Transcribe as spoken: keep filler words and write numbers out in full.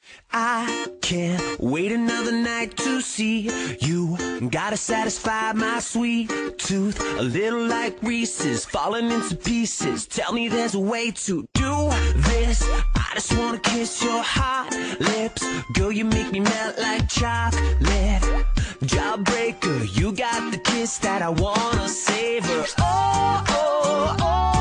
I can't wait another night to see you. Gotta satisfy my sweet tooth. A little like Reese's, falling into pieces. Tell me there's a way to do this. I just wanna kiss your hot lips. Girl, you make me melt like chocolate. Jawbreaker, you got the kiss that I wanna savor. Oh, oh, oh.